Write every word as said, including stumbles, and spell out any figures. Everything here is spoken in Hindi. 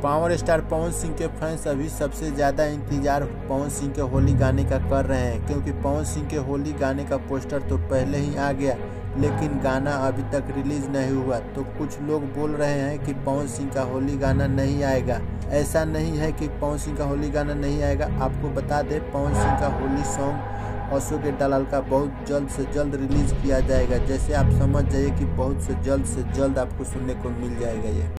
पावर स्टार पवन सिंह के फैंस अभी सबसे ज़्यादा इंतजार पवन सिंह के होली गाने का कर रहे हैं, क्योंकि पवन सिंह के होली गाने का पोस्टर तो पहले ही आ गया, लेकिन गाना अभी तक रिलीज़ नहीं हुआ। तो कुछ लोग बोल रहे हैं कि पवन सिंह का होली गाना नहीं आएगा। ऐसा नहीं है कि पवन सिंह का होली गाना नहीं आएगा। आपको बता दें, पवन सिंह का होली सॉन्ग अशोक डालाल का बहुत जल्द से जल्द रिलीज़ किया जाएगा। जैसे आप समझ जाइए कि बहुत से जल्द से जल्द आपको सुनने को मिल जाएगा ये।